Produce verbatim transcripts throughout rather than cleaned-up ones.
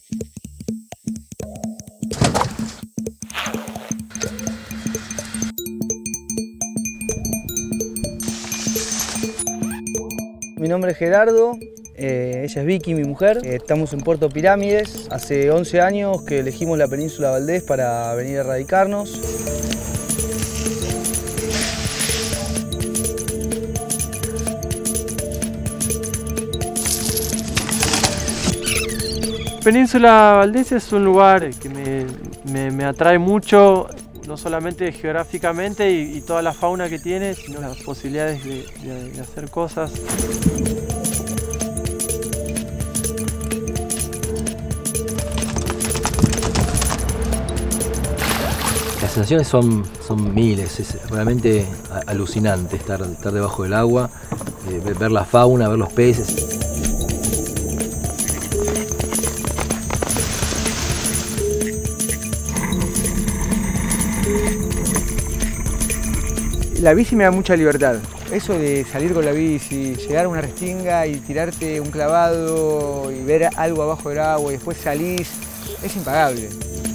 Mi nombre es Gerardo, eh, ella es Vicky, mi mujer. Eh, estamos en Puerto Pirámides. Hace once años que elegimos la península Valdés para venir a radicarnos. Península Valdés es un lugar que me, me, me atrae mucho, no solamente geográficamente y, y toda la fauna que tiene, sino las posibilidades de, de, de hacer cosas. Las sensaciones son, son miles, es realmente alucinante estar, estar debajo del agua, eh, ver, ver la fauna, ver los peces. La bici me da mucha libertad. Eso de salir con la bici, llegar a una restinga y tirarte un clavado y ver algo abajo del agua y después salís, es impagable.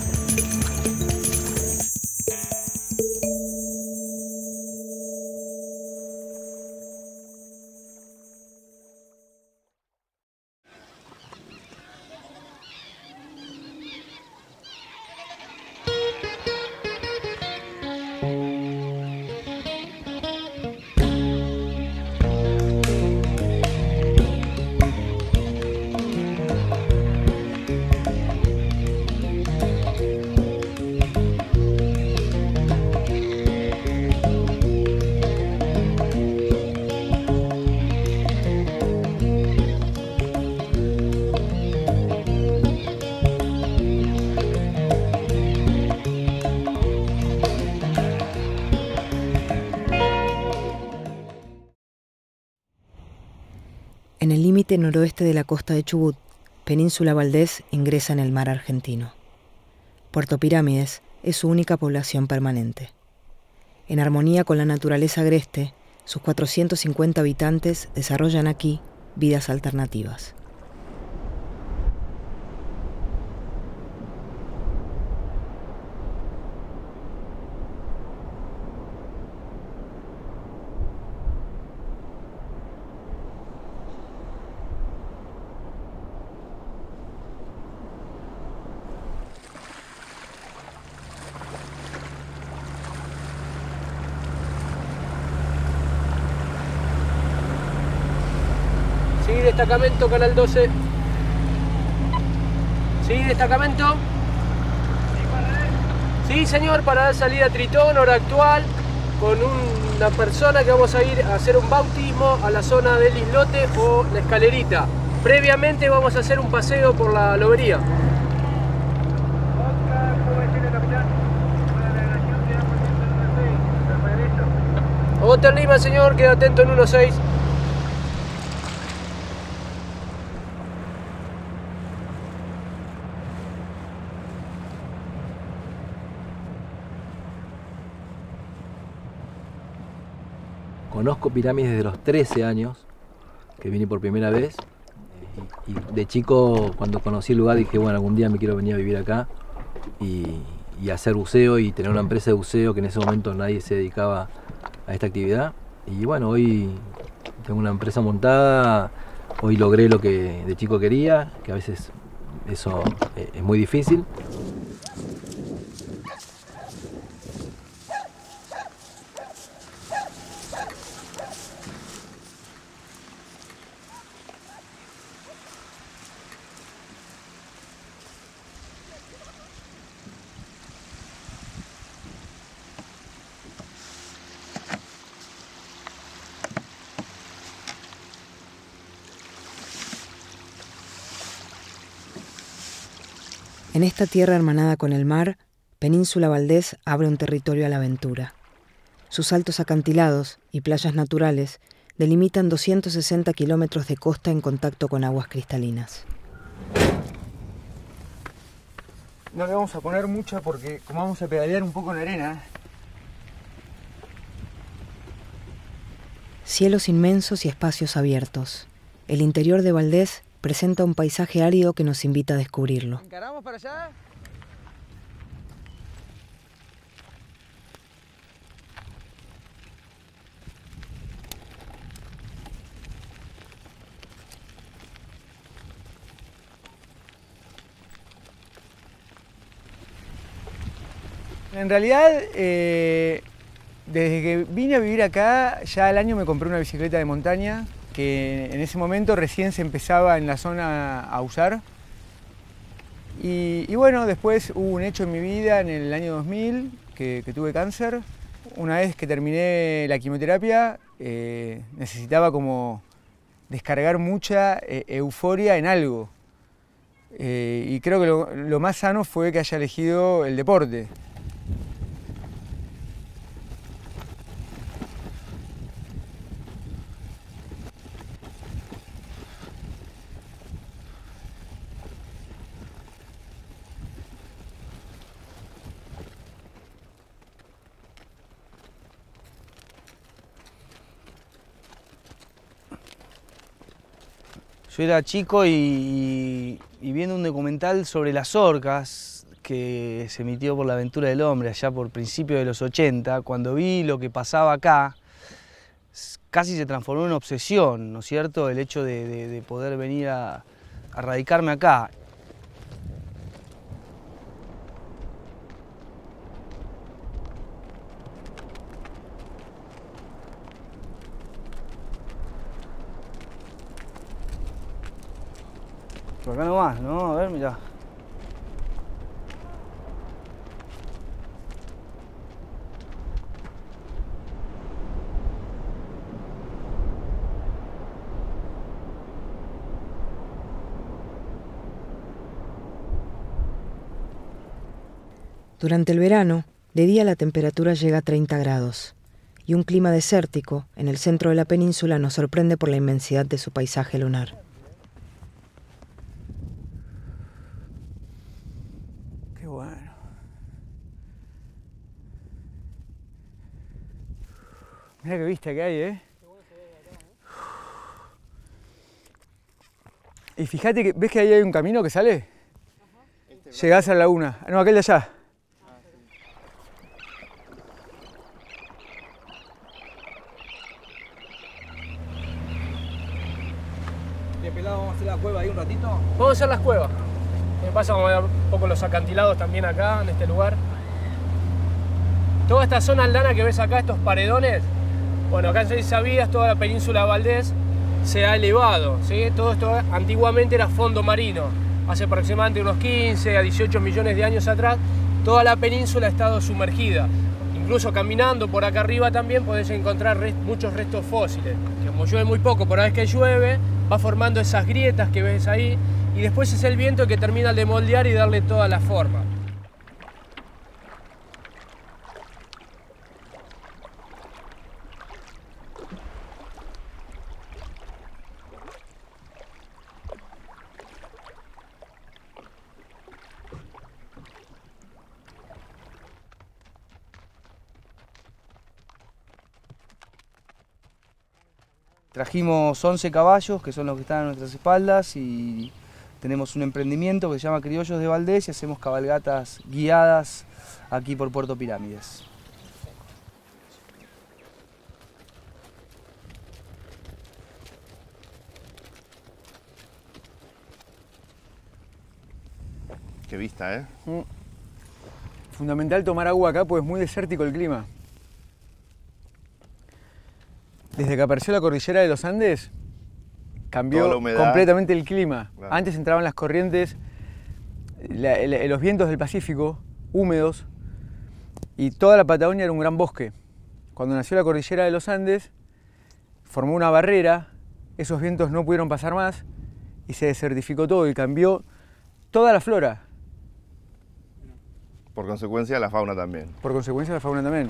En el límite noroeste de la costa de Chubut, Península Valdés ingresa en el mar argentino. Puerto Pirámides es su única población permanente. En armonía con la naturaleza agreste, sus cuatrocientos cincuenta habitantes desarrollan aquí vidas alternativas. Sí, destacamento, canal doce. Sí, destacamento. Sí, señor, para dar salida a Tritón, hora actual, con una persona que vamos a ir a hacer un bautismo a la zona del islote o la escalerita. Previamente vamos a hacer un paseo por la lobería. Hotel Lima, señor, queda atento en uno seis. Conozco Pirámides desde los trece años, que vine por primera vez. Y, y de chico, cuando conocí el lugar, dije, bueno, algún día me quiero venir a vivir acá y, y hacer buceo y tener una empresa de buceo, que en ese momento nadie se dedicaba a esta actividad. Y bueno, hoy tengo una empresa montada, hoy logré lo que de chico quería, que a veces eso es muy difícil. En esta tierra hermanada con el mar, Península Valdés abre un territorio a la aventura. Sus altos acantilados y playas naturales delimitan doscientos sesenta kilómetros de costa en contacto con aguas cristalinas. No le vamos a poner mucha porque como vamos a pedalear un poco en la arena. Cielos inmensos y espacios abiertos. El interior de Valdés presenta un paisaje árido que nos invita a descubrirlo. ¿Encaramos para allá? En realidad, eh, desde que vine a vivir acá, ya al año me compré una bicicleta de montaña, que en ese momento recién se empezaba en la zona a usar. Y, y bueno, después hubo un hecho en mi vida en el año dos mil, que, que tuve cáncer. Una vez que terminé la quimioterapia, eh, necesitaba como descargar mucha eh, euforia en algo. Eh, y creo que lo, lo más sano fue que haya elegido el deporte. Yo era chico y, y viendo un documental sobre las orcas que se emitió por La Aventura del Hombre allá por principios de los ochenta, cuando vi lo que pasaba acá, casi se transformó en una obsesión, ¿no es cierto?, el hecho de, de, de poder venir a, a radicarme acá. Por acá nomás, ¿no? A ver, mirá. Durante el verano, de día la temperatura llega a treinta grados y un clima desértico en el centro de la península nos sorprende por la inmensidad de su paisaje lunar. Qué bueno. Mira qué vista que hay, ¿eh? Y fíjate que, ¿ves que ahí hay un camino que sale? Llegás a la laguna. No, aquel de allá. ¿Qué pelado? Vamos a hacer la cueva ahí un ratito. Vamos a hacer las cuevas. Me pasa, vamos a ver un poco los acantilados también acá, en este lugar. Toda esta zona aldana que ves acá, estos paredones, bueno, acá en Seis Sabías, toda la península Valdés se ha elevado, ¿sí? Todo esto antiguamente era fondo marino. Hace aproximadamente unos quince a dieciocho millones de años atrás, toda la península ha estado sumergida. Incluso caminando por acá arriba también podés encontrar rest muchos restos fósiles. Que como llueve muy poco, por una vez que llueve, va formando esas grietas que ves ahí, y después es el viento que termina de moldear y darle toda la forma. Trajimos once caballos, que son los que están a nuestras espaldas, y tenemos un emprendimiento que se llama Criollos de Valdés y hacemos cabalgatas guiadas aquí por Puerto Pirámides. Qué vista, ¿eh? Mm. Fundamental tomar agua acá, pues es muy desértico el clima. Desde que apareció la cordillera de los Andes, cambió completamente el clima. Claro. Antes entraban las corrientes, la, la, los vientos del Pacífico, húmedos, y toda la Patagonia era un gran bosque. Cuando nació la cordillera de los Andes, formó una barrera, esos vientos no pudieron pasar más, y se desertificó todo, y cambió toda la flora. Por consecuencia, la fauna también. Por consecuencia, la fauna también.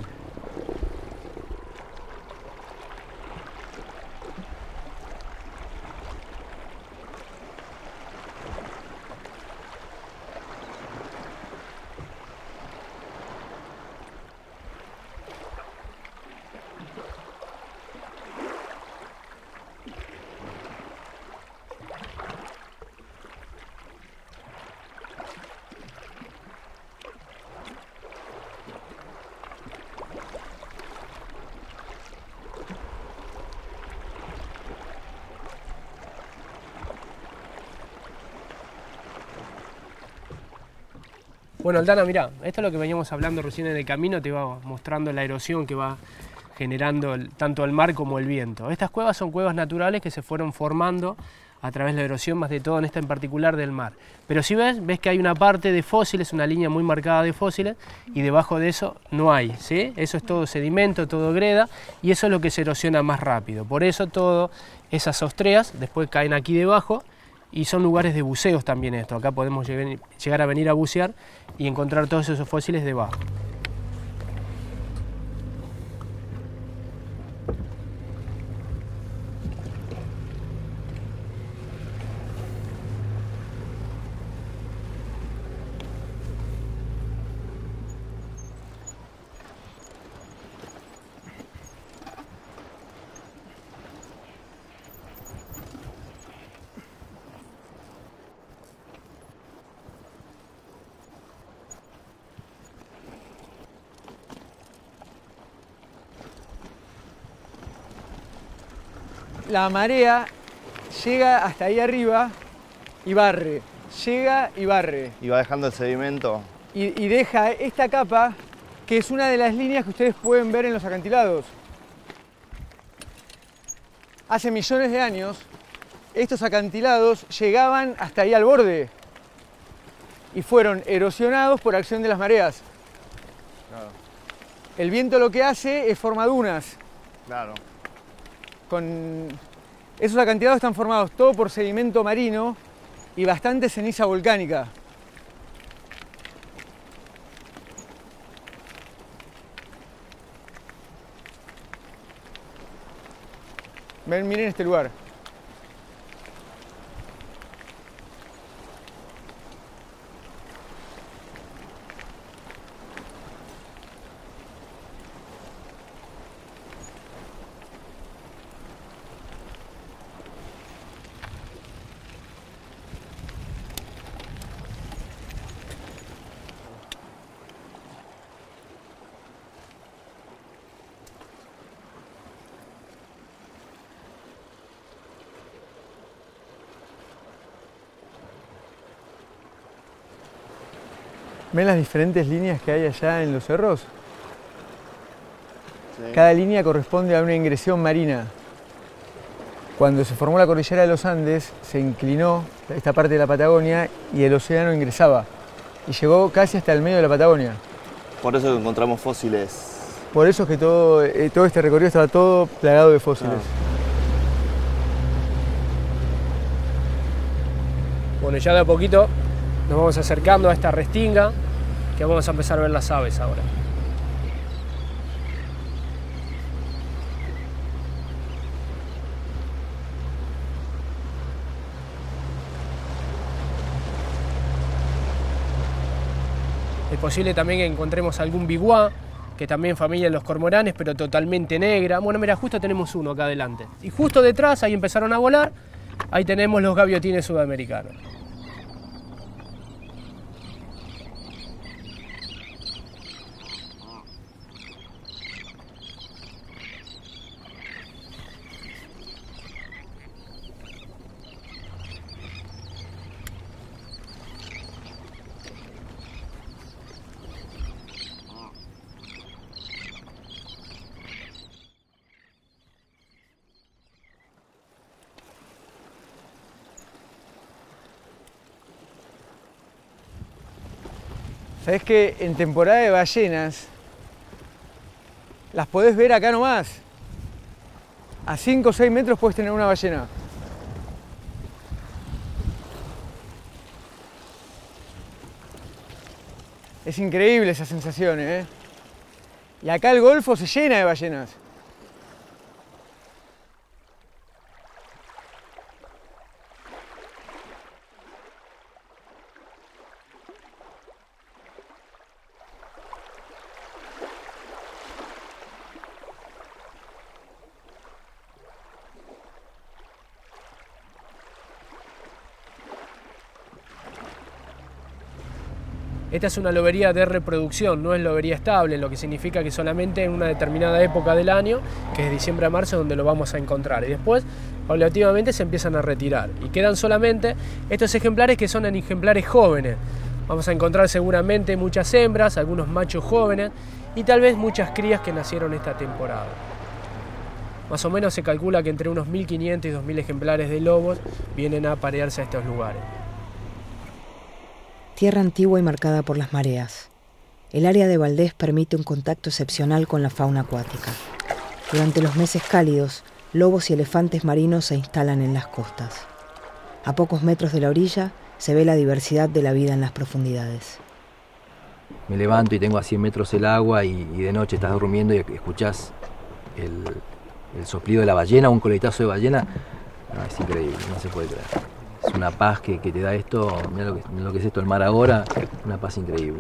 Bueno, Aldana, mirá, esto es lo que veníamos hablando recién en el camino, te iba mostrando la erosión que va generando el, tanto el mar como el viento. Estas cuevas son cuevas naturales que se fueron formando a través de la erosión, más de todo en esta en particular del mar. Pero si ves, ves que hay una parte de fósiles, una línea muy marcada de fósiles, y debajo de eso no hay, ¿sí? Eso es todo sedimento, todo greda, y eso es lo que se erosiona más rápido. Por eso todas esas ostreas después caen aquí debajo, y son lugares de buceos también esto. Acá podemos llegar a venir a bucear y encontrar todos esos fósiles debajo. La marea llega hasta ahí arriba y barre, llega y barre. Y va dejando el sedimento. Y, y deja esta capa, que es una de las líneas que ustedes pueden ver en los acantilados. Hace millones de años, estos acantilados llegaban hasta ahí al borde y fueron erosionados por acción de las mareas. Claro. El viento lo que hace es formar dunas. Claro. Con esos acantilados están formados todo por sedimento marino y bastante ceniza volcánica. Ven, miren este lugar. ¿Ven las diferentes líneas que hay allá en los cerros? Sí. Cada línea corresponde a una ingresión marina. Cuando se formó la cordillera de los Andes, se inclinó esta parte de la Patagonia y el océano ingresaba. Y llegó casi hasta el medio de la Patagonia. Por eso encontramos fósiles. Por eso es que todo, eh, todo este recorrido estaba todo plagado de fósiles. Ah. Bueno, ya de a poquito nos vamos acercando a esta restinga, que vamos a empezar a ver las aves ahora. Es posible también que encontremos algún biguá, que también familia de los cormoranes, pero totalmente negra. Bueno, mira, justo tenemos uno acá adelante. Y justo detrás, ahí empezaron a volar, ahí tenemos los gaviotines sudamericanos. ¿Sabés que en temporada de ballenas las podés ver acá nomás? A cinco o seis metros puedes tener una ballena. Es increíble esa sensación, ¿eh? Y acá el Golfo se llena de ballenas. Esta es una lobería de reproducción, no es lobería estable, lo que significa que solamente en una determinada época del año, que es diciembre a marzo, donde lo vamos a encontrar. Y después, paulativamente, se empiezan a retirar. Y quedan solamente estos ejemplares que son ejemplares jóvenes. Vamos a encontrar seguramente muchas hembras, algunos machos jóvenes y tal vez muchas crías que nacieron esta temporada. Más o menos se calcula que entre unos mil quinientos y dos mil ejemplares de lobos vienen a aparearse a estos lugares. Tierra antigua y marcada por las mareas. El área de Valdés permite un contacto excepcional con la fauna acuática. Durante los meses cálidos, lobos y elefantes marinos se instalan en las costas. A pocos metros de la orilla se ve la diversidad de la vida en las profundidades. Me levanto y tengo a cien metros el agua y, y de noche estás durmiendo y escuchás el, el soplido de la ballena, un coletazo de ballena. No, es increíble, no se puede creer. Es una paz que, que te da esto, mira lo que, lo que es esto, el mar ahora, una paz increíble.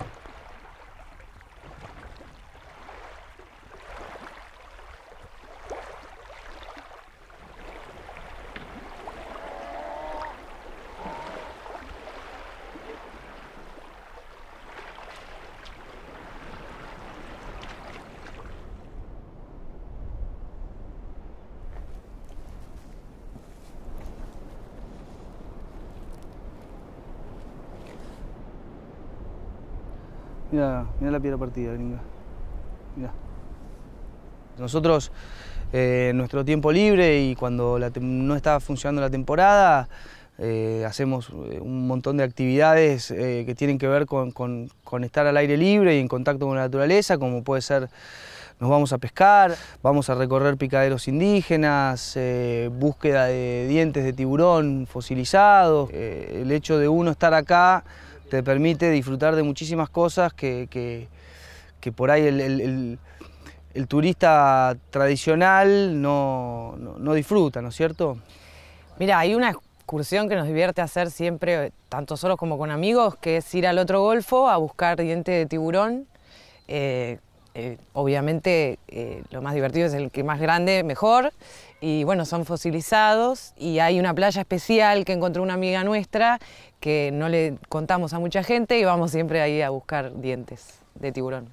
Mira, mira la piedra partida, gringa. Mira. Nosotros, eh, en nuestro tiempo libre y cuando la no está funcionando la temporada, eh, hacemos un montón de actividades eh, que tienen que ver con, con, con estar al aire libre y en contacto con la naturaleza, como puede ser, nos vamos a pescar, vamos a recorrer picaderos indígenas, eh, búsqueda de dientes de tiburón fosilizados. Eh, el hecho de uno estar acá te permite disfrutar de muchísimas cosas que, que, que por ahí el, el, el, el turista tradicional no, no, no disfruta, ¿no es cierto? Mira, hay una excursión que nos divierte hacer siempre, tanto solos como con amigos, que es ir al otro golfo a buscar diente de tiburón. Eh, eh, obviamente eh, lo más divertido es el que más grande, mejor. Y bueno, son fosilizados y hay una playa especial que encontró una amiga nuestra que no le contamos a mucha gente y vamos siempre ahí a buscar dientes de tiburón.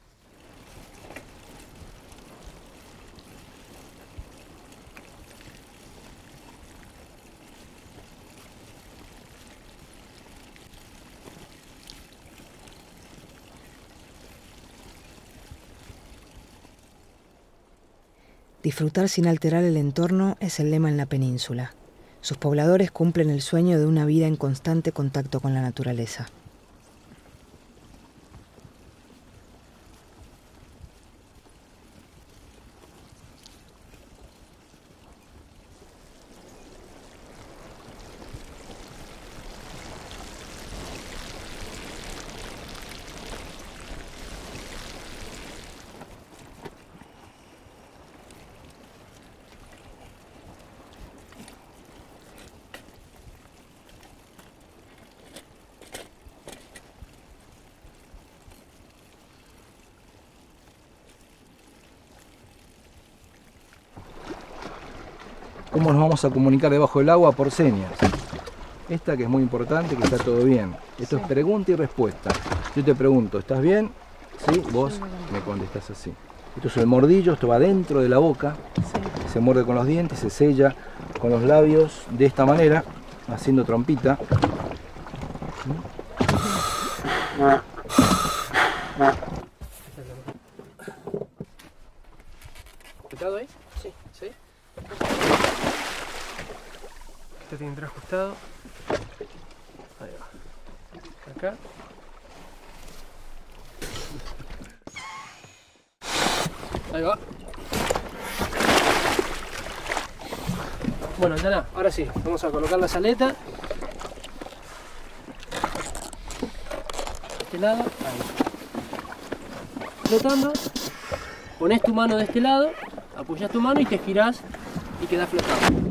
Disfrutar sin alterar el entorno es el lema en la península. Sus pobladores cumplen el sueño de una vida en constante contacto con la naturaleza. ¿Cómo nos vamos a comunicar debajo del agua? Por señas. Esta que es muy importante, que está todo bien. Esto es pregunta y respuesta. Yo te pregunto, ¿estás bien? Sí, vos me contestás así. Esto es el mordillo, esto va dentro de la boca. Se muerde con los dientes, se sella con los labios de esta manera, haciendo trompita. ¿Ajustado ahí? Sí. ¿Sí? Este tiene que entrar ajustado. Ahí va. Acá. Ahí va. Bueno, ya ahora sí, vamos a colocar la saleta. De este lado, ahí. Flotando. Pones tu mano de este lado, apoyas tu mano y te girás y quedás flotando.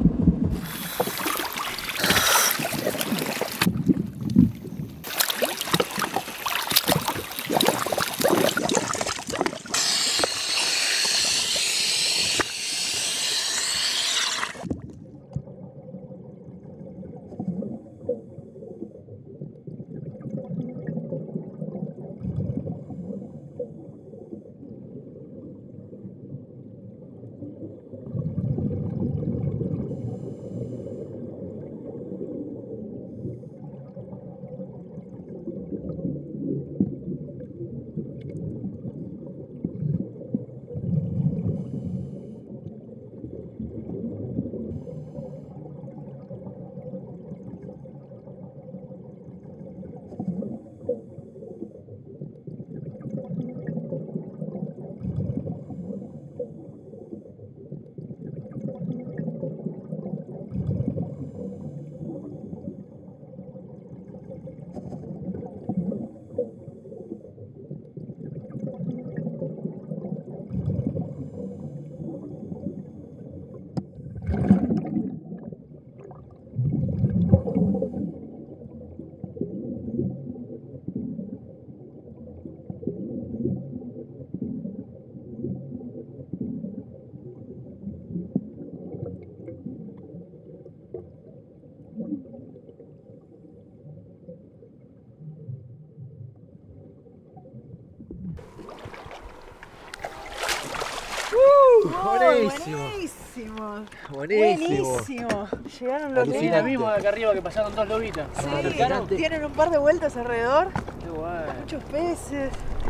Buenísimo. Buenísimo. Buenísimo. Buenísimo. Llegaron los Es la misma de acá arriba que pasaron dos lobitas. Sí, tienen un par de vueltas alrededor. Qué guay. Muchos peces.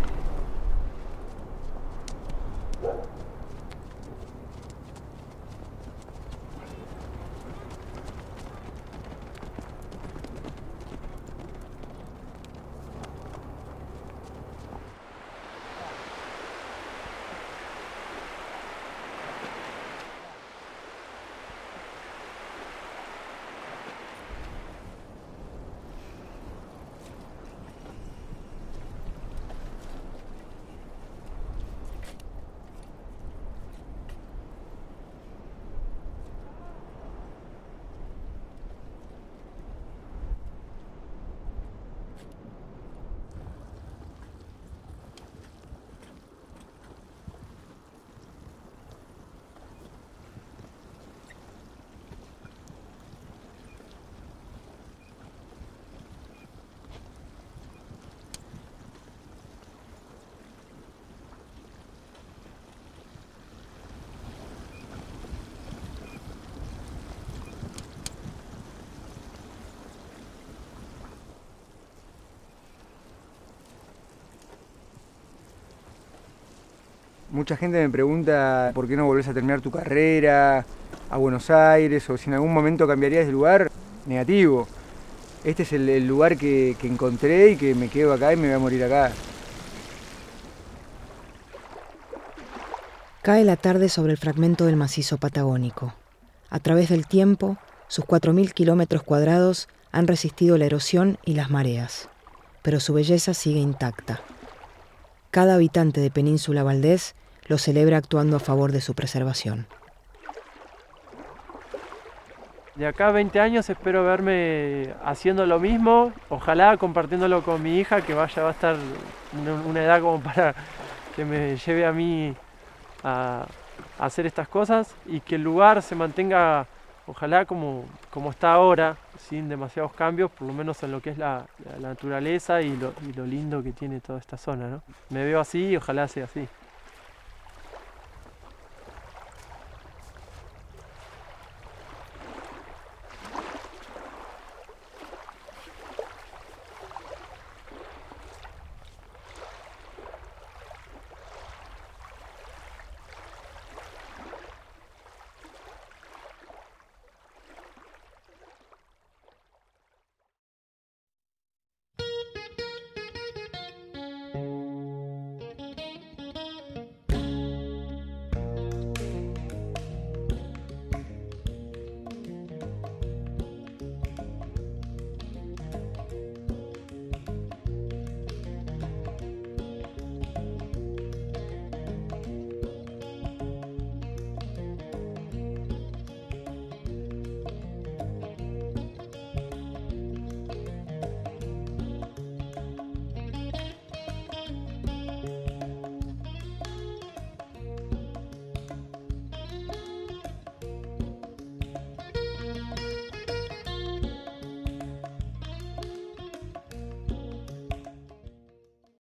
Mucha gente me pregunta por qué no volvés a terminar tu carrera a Buenos Aires o si en algún momento cambiarías de lugar. Negativo. Este es el, el lugar que, que encontré y que me quedo acá y me voy a morir acá. Cae la tarde sobre el fragmento del macizo patagónico. A través del tiempo, sus cuatro mil kilómetros cuadrados han resistido la erosión y las mareas, pero su belleza sigue intacta. Cada habitante de Península Valdés lo celebra actuando a favor de su preservación. De acá a veinte años espero verme haciendo lo mismo, ojalá compartiéndolo con mi hija, que vaya va a estar una, una edad como para que me lleve a mí a, a hacer estas cosas y que el lugar se mantenga, ojalá como, como está ahora, sin demasiados cambios, por lo menos en lo que es la, la naturaleza y lo, y lo lindo que tiene toda esta zona, ¿no? Me veo así y ojalá sea así.